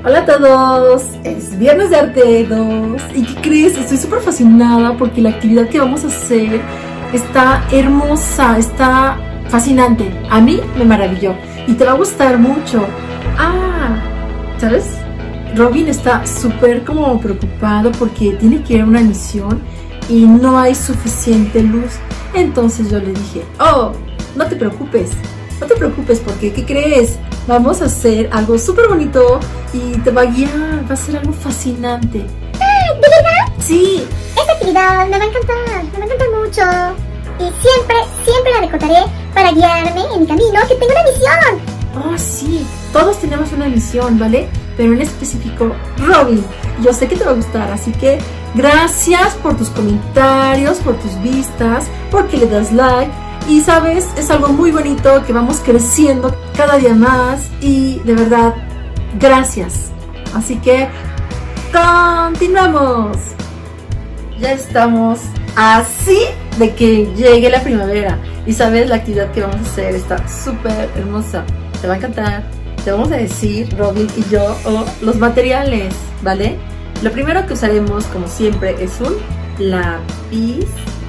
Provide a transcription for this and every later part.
Hola a todos, es Viernes de Arte 2 y ¿qué crees? Estoy súper fascinada porque la actividad que vamos a hacer está hermosa, está fascinante. A mí me maravilló y te va a gustar mucho. ¿Sabes? Robin está súper como preocupado porque tiene que ir a una misión y no hay suficiente luz. Entonces yo le dije, no te preocupes porque ¿qué crees? Vamos a hacer algo súper bonito y te va a guiar, va a ser algo fascinante. ¿De verdad? Sí. Esta actividad me va a encantar mucho. Y siempre la recordaré para guiarme en mi camino, que tengo una misión. Sí, todos tenemos una misión, ¿vale? Pero en específico, Robin, yo sé que te va a gustar, así que gracias por tus comentarios, por tus vistas, porque le das like. Y sabes, es algo muy bonito que vamos creciendo cada día más y de verdad, gracias. Así que, continuamos. Ya estamos así de que llegue la primavera. Y sabes, la actividad que vamos a hacer está súper hermosa. Te va a encantar. Te vamos a decir, Robin y yo, los materiales, ¿vale? Lo primero que usaremos, como siempre, es un lápiz,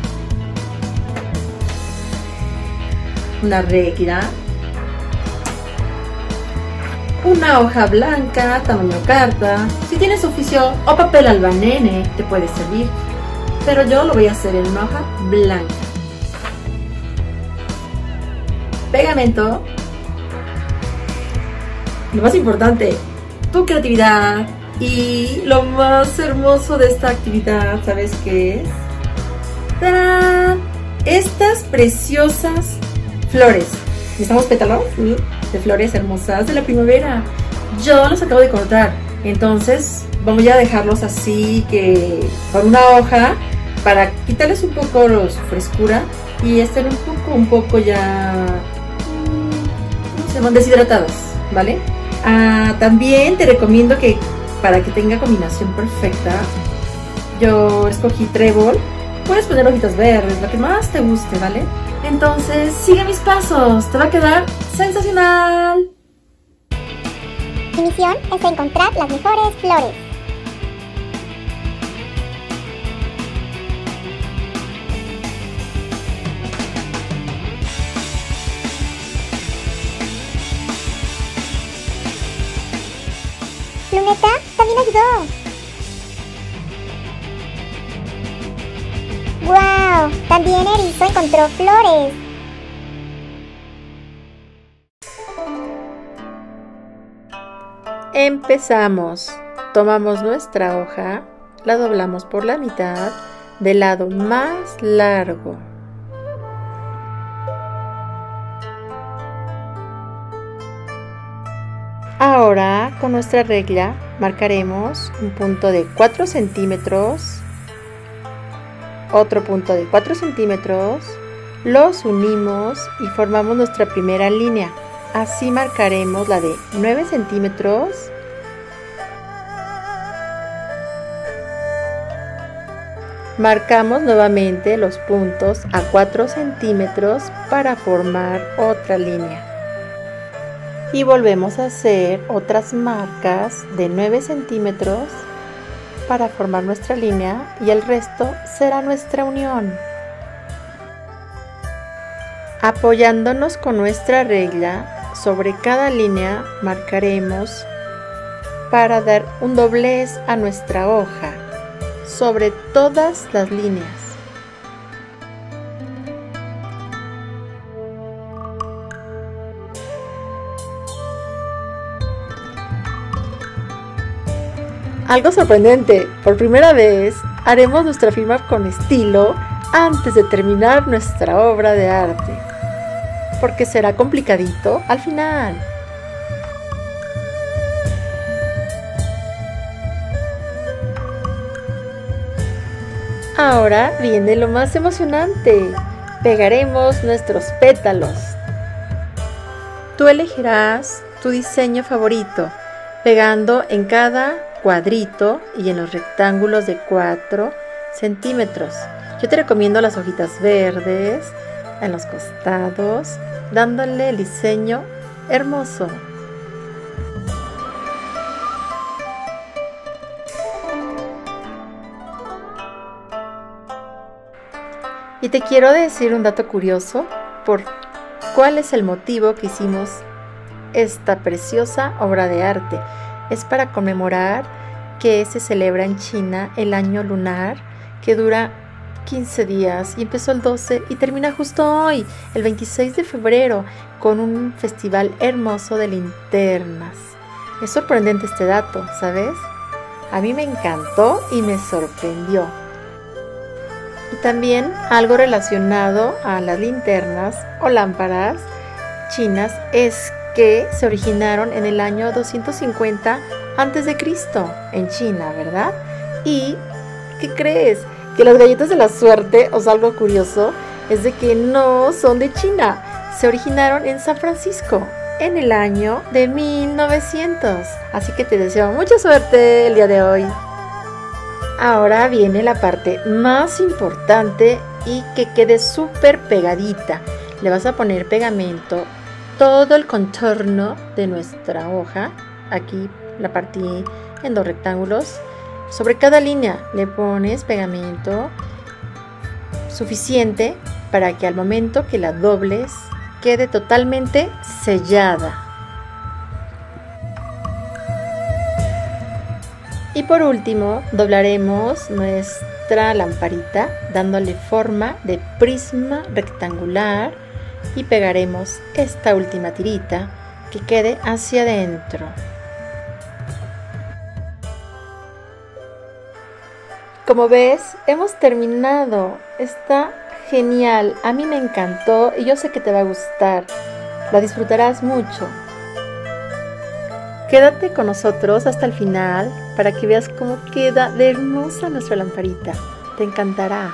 una regla, una hoja blanca, tamaño carta. Si tienes oficio o papel albanene, te puede servir, pero yo lo voy a hacer en una hoja blanca. Pegamento. Lo más importante, tu creatividad. Y lo más hermoso de esta actividad, ¿sabes qué es? ¡Tarán! Estas preciosas flores. Necesitamos pétalos de flores hermosas de la primavera. Yo los acabo de cortar, entonces vamos a dejarlos así, que con una hoja, para quitarles un poco su frescura y estén un poco ya, ¿cómo se llaman? Deshidratados, ¿vale? También te recomiendo que para que tenga combinación perfecta, yo escogí trébol. Puedes poner hojitas verdes, lo que más te guste, ¿vale? Entonces, sigue mis pasos, te va a quedar sensacional. Mi misión es encontrar las mejores flores. Luneta también ayudó. ¡Wow! También Erizo encontró flores. Empezamos. Tomamos nuestra hoja, la doblamos por la mitad del lado más largo. Ahora, con nuestra regla, marcaremos un punto de 4 centímetros, otro punto de 4 centímetros, los unimos y formamos nuestra primera línea. Así marcaremos la de 9 centímetros, marcamos nuevamente los puntos a 4 centímetros para formar otra línea. Y volvemos a hacer otras marcas de 9 centímetros para formar nuestra línea y el resto será nuestra unión. Apoyándonos con nuestra regla, sobre cada línea marcaremos para dar un doblez a nuestra hoja sobre todas las líneas. Algo sorprendente, por primera vez haremos nuestra firma con estilo antes de terminar nuestra obra de arte, porque será complicadito al final. Ahora viene lo más emocionante, pegaremos nuestros pétalos. Tú elegirás tu diseño favorito, pegando en cada cuadrito y en los rectángulos de 4 centímetros. Yo te recomiendo las hojitas verdes en los costados, dándole el diseño hermoso. Y te quiero decir un dato curioso por cuál es el motivo que hicimos esta preciosa obra de arte. Es para conmemorar que se celebra en China el año lunar, que dura 15 días y empezó el 12 y termina justo hoy, el 26 de febrero, con un festival hermoso de linternas. Es sorprendente este dato, ¿sabes? A mí me encantó y me sorprendió. Y también algo relacionado a las linternas o lámparas chinas es que se originaron en el año 250 a.C. en China, ¿verdad? ¿Y qué crees? Que las galletas de la suerte, o sea, algo curioso, es de que no son de China. Se originaron en San Francisco en el año de 1900. Así que te deseo mucha suerte el día de hoy. Ahora viene la parte más importante y que quede súper pegadita. Le vas a poner pegamento todo el contorno de nuestra hoja. Aquí la partí en 2 rectángulos. Sobre cada línea le pones pegamento suficiente para que al momento que la dobles quede totalmente sellada. Y por último, doblaremos nuestra lamparita dándole forma de prisma rectangular y pegaremos esta última tirita que quede hacia adentro. Como ves, hemos terminado. Está genial. A mí me encantó y yo sé que te va a gustar. La disfrutarás mucho. Quédate con nosotros hasta el final para que veas cómo queda de hermosa nuestra lamparita. Te encantará.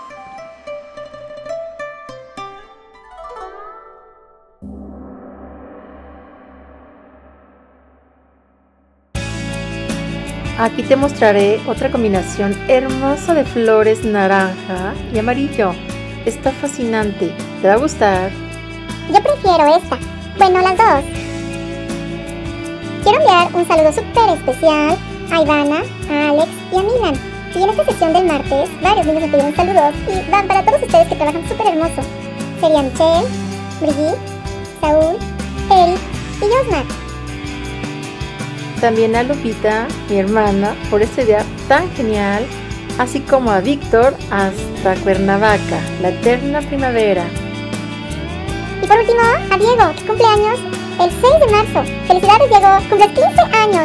Aquí te mostraré otra combinación hermosa de flores naranja y amarillo. Está fascinante. ¿Te va a gustar? Yo prefiero esta. Bueno, las dos. Quiero enviar un saludo súper especial a Ivana, a Alex y a Milan. Y en esta sesión del martes, varios niños me pidieron saludos y van para todos ustedes que trabajan súper hermoso. Serían Michelle, Brigitte, Saúl, Eric y Josmar. También a Lupita, mi hermana, por este día tan genial, así como a Víctor hasta Cuernavaca, la eterna primavera. Y por último, a Diego, que cumple años el 6 de marzo. ¡Felicidades, Diego! ¡Cumples 15 años!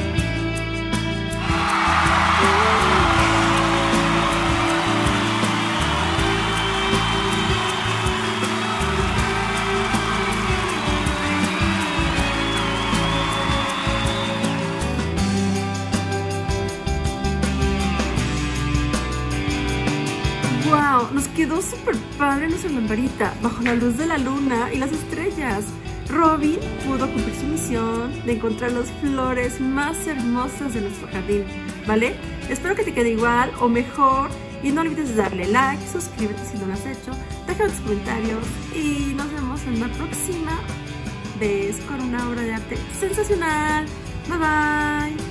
¡Wow! Nos quedó súper padre nuestra lamparita bajo la luz de la luna y las estrellas. Robin pudo cumplir su misión de encontrar las flores más hermosas de nuestro jardín, ¿vale? Espero que te quede igual o mejor y no olvides darle like, suscríbete si no lo has hecho, déjame tus comentarios y nos vemos en la próxima vez con una obra de arte sensacional. Bye bye.